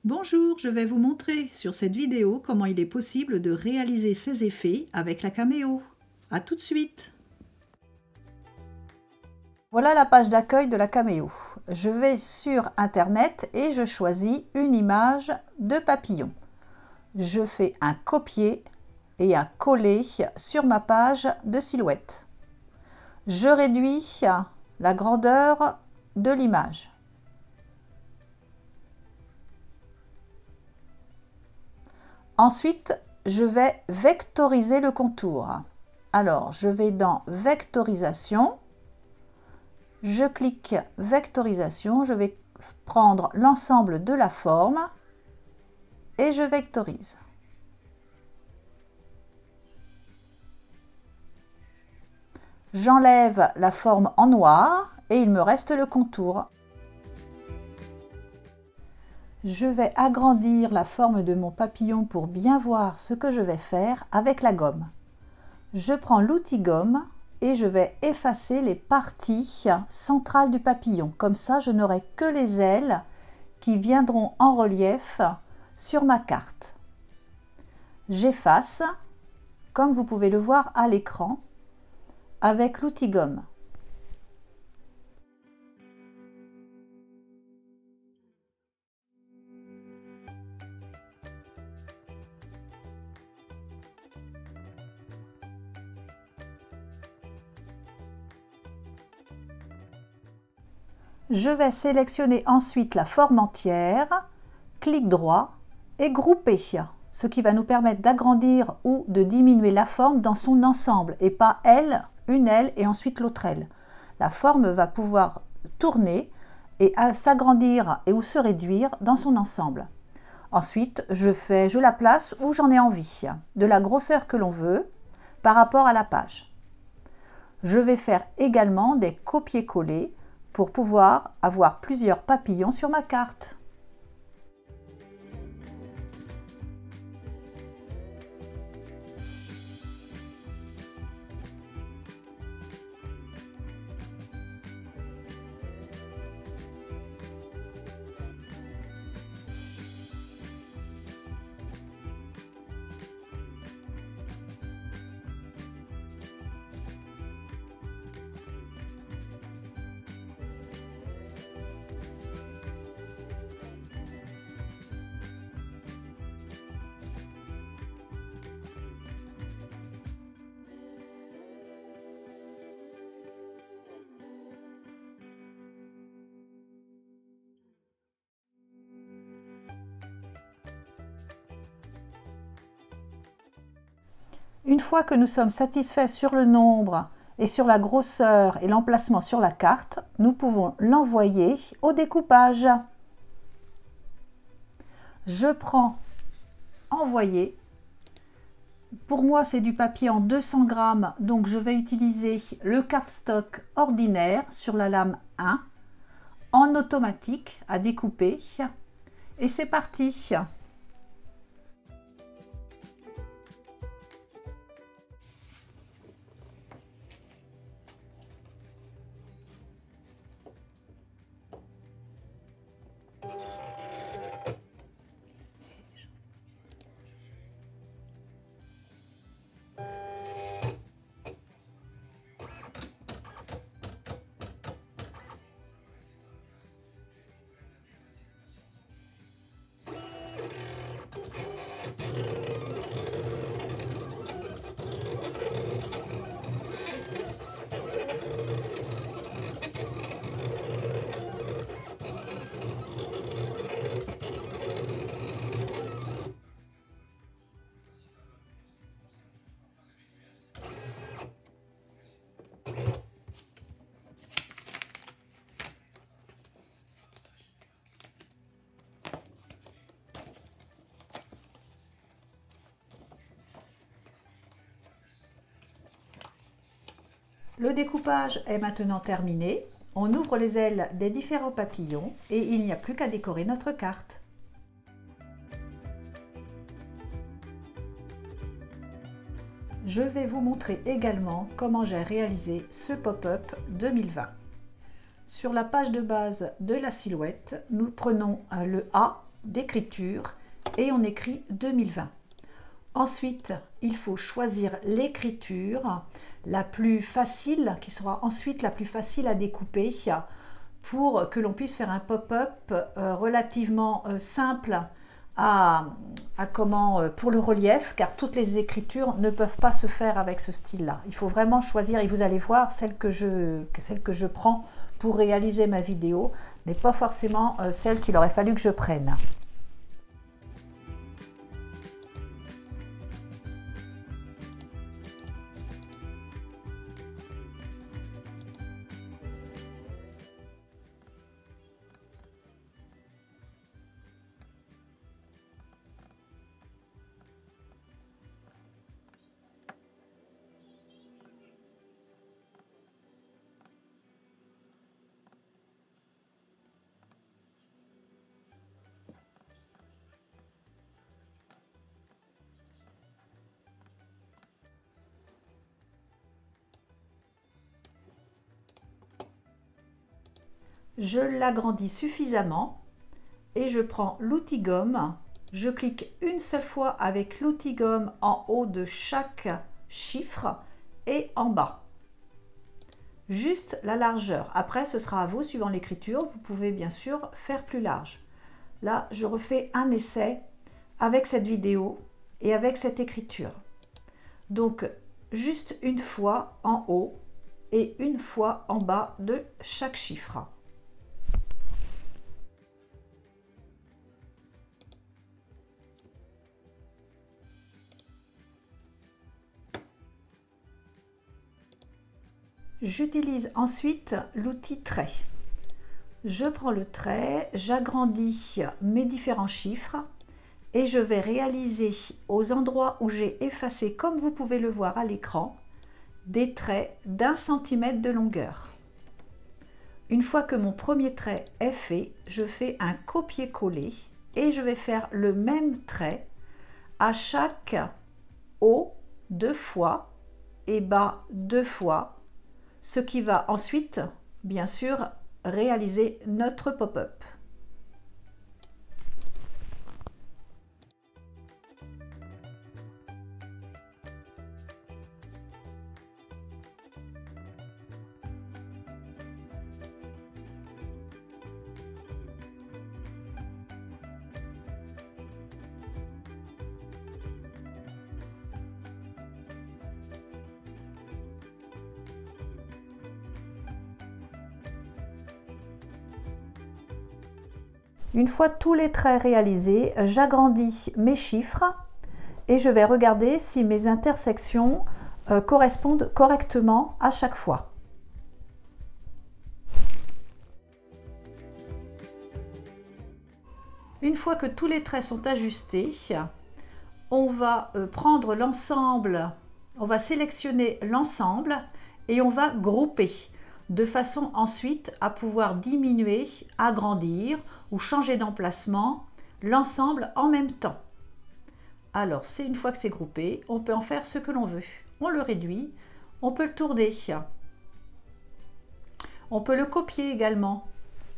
Bonjour, je vais vous montrer sur cette vidéo comment il est possible de réaliser ces effets avec la Cameo. A tout de suite! Voilà la page d'accueil de la Cameo. Je vais sur Internet et je choisis une image de papillon. Je fais un copier et un coller sur ma page de silhouette. Je réduis la grandeur de l'image. Ensuite, je vais vectoriser le contour. Alors, je vais dans Vectorisation. Je clique Vectorisation. Je vais prendre l'ensemble de la forme et je vectorise. J'enlève la forme en noir et il me reste le contour. Je vais agrandir la forme de mon papillon pour bien voir ce que je vais faire avec la gomme. Je prends l'outil gomme et je vais effacer les parties centrales du papillon. Comme ça, je n'aurai que les ailes qui viendront en relief sur ma carte. J'efface, comme vous pouvez le voir à l'écran, avec l'outil gomme. Je vais sélectionner ensuite la forme entière, clic droit et grouper, ce qui va nous permettre d'agrandir ou de diminuer la forme dans son ensemble et pas une aile et ensuite l'autre aile. La forme va pouvoir tourner et s'agrandir et ou se réduire dans son ensemble. Ensuite, je la place où j'en ai envie, de la grosseur que l'on veut par rapport à la page. Je vais faire également des copier-coller pour pouvoir avoir plusieurs papillons sur ma carte. Une fois que nous sommes satisfaits sur le nombre et sur la grosseur et l'emplacement sur la carte, nous pouvons l'envoyer au découpage. Je prends Envoyer. Pour moi, c'est du papier en 200 grammes, donc je vais utiliser le cardstock ordinaire sur la lame 1 en automatique à découper. Et c'est parti! Le découpage est maintenant terminé. On ouvre les ailes des différents papillons et il n'y a plus qu'à décorer notre carte. Je vais vous montrer également comment j'ai réalisé ce pop-up 2020. Sur la page de base de la silhouette, nous prenons le A d'écriture et on écrit 2020. Ensuite, il faut choisir l'écriture la plus facile, qui sera ensuite la plus facile à découper pour que l'on puisse faire un pop-up relativement simple pour le relief, car toutes les écritures ne peuvent pas se faire avec ce style-là. Il faut vraiment choisir, et vous allez voir, celle que je prends pour réaliser ma vidéo n'est pas forcément celle qu'il aurait fallu que je prenne. Je l'agrandis suffisamment et je prends l'outil gomme. Je clique une seule fois avec l'outil gomme en haut de chaque chiffre et en bas. Juste la largeur. Après, ce sera à vous, suivant l'écriture. Vous pouvez bien sûr faire plus large. Là, je refais un essai avec cette vidéo et avec cette écriture. Donc, juste une fois en haut et une fois en bas de chaque chiffre. J'utilise ensuite l'outil trait. Je prends le trait, j'agrandis mes différents chiffres et je vais réaliser aux endroits où j'ai effacé, comme vous pouvez le voir à l'écran, des traits d'1 cm de longueur. Une fois que mon premier trait est fait, je fais un copier-coller et je vais faire le même trait à chaque haut 2 fois et bas 2 fois, ce qui va ensuite, bien sûr, réaliser notre pop-up. Une fois tous les traits réalisés, j'agrandis mes chiffres et je vais regarder si mes intersections correspondent correctement à chaque fois. Une fois que tous les traits sont ajustés, on va prendre l'ensemble, on va sélectionner l'ensemble et on va grouper de façon ensuite à pouvoir diminuer, agrandir ou changer d'emplacement l'ensemble en même temps. Alors, c'est une fois que c'est groupé, on peut en faire ce que l'on veut. On le réduit, on peut le tourner. On peut le copier également.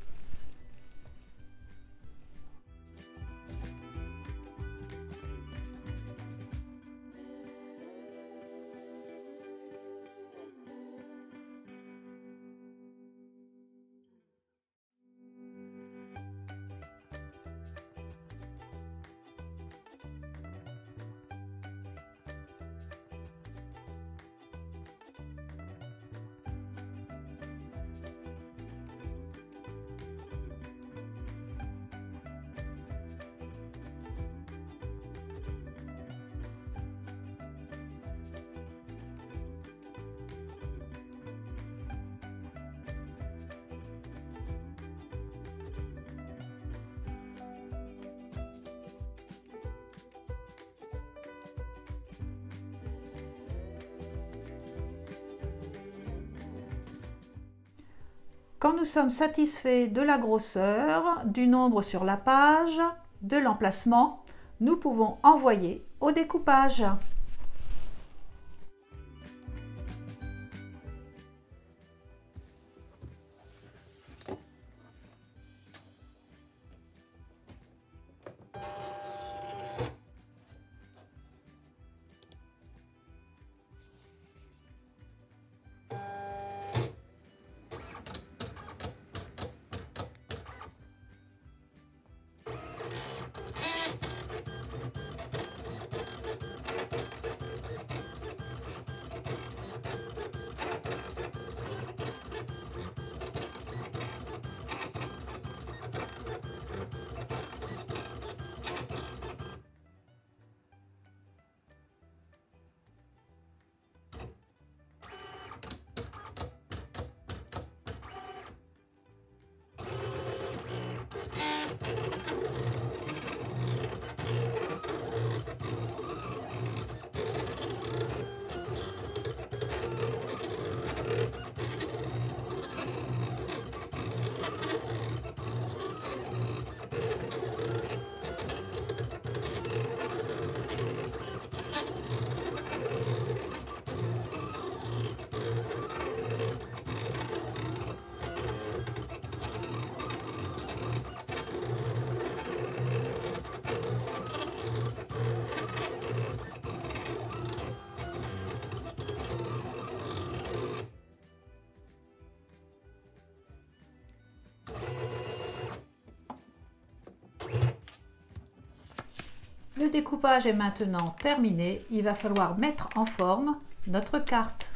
Quand nous sommes satisfaits de la grosseur, du nombre sur la page, de l'emplacement, nous pouvons envoyer au découpage. Le découpage est maintenant terminé. Il va falloir mettre en forme notre carte.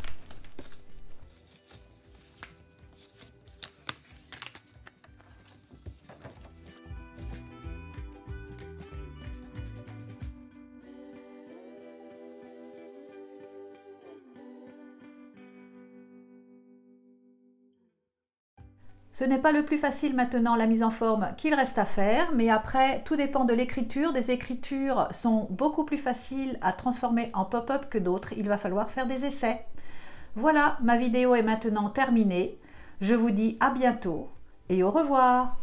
Ce n'est pas le plus facile maintenant, la mise en forme, qu'il reste à faire, mais après, tout dépend de l'écriture. Des écritures sont beaucoup plus faciles à transformer en pop-up que d'autres. Il va falloir faire des essais. Voilà, ma vidéo est maintenant terminée. Je vous dis à bientôt et au revoir.